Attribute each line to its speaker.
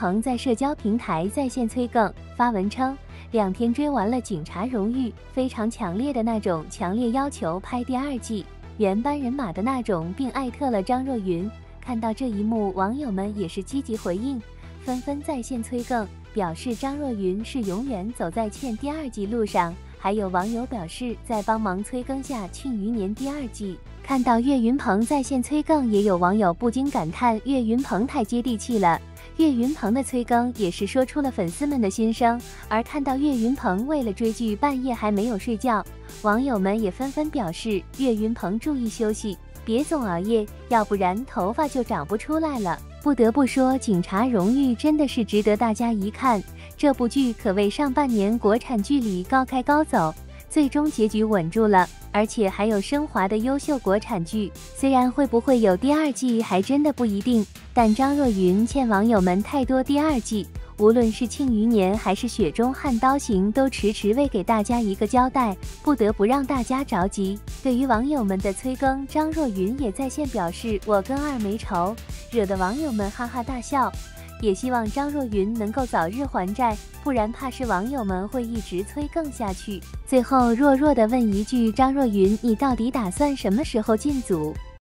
Speaker 1: 鹏在社交平台在线催更，发文称2天追完了《警察荣誉》，非常强烈的那种，强烈要求拍第2季，原班人马的那种，并艾特了张若昀。看到这一幕，网友们也是积极回应，纷纷在线催更，表示张若昀是永远走在欠第2季路上。还有网友表示，在帮忙催更下《庆余年》第2季。看到岳云鹏在线催更，也有网友不禁感叹岳云鹏太接地气了。岳云鹏的催更也是说出了粉丝们的心声，而看到岳云鹏为了追剧半夜还没有睡觉，网友们也纷纷表示岳云鹏注意休息，别总熬夜，要不然头发就长不出来了。不得不说，《警察荣誉》真的是值得大家一看，这部剧可谓上半年国产剧里高开高走，最终结局稳住了，而且还有升华的优秀国产剧。虽然会不会有第2季还真的不一定，但张若昀欠网友们太多第2季，无论是《庆余年》还是《雪中悍刀行》，都迟迟未给大家一个交代，不得不让大家着急。对于网友们的催更，张若昀也在线表示我跟2没仇，惹得网友们哈哈大笑。也希望张若昀能够早日还债，不然怕是网友们会一直催更下去。最后弱弱的问一句，张若昀，你到底打算什么时候进组？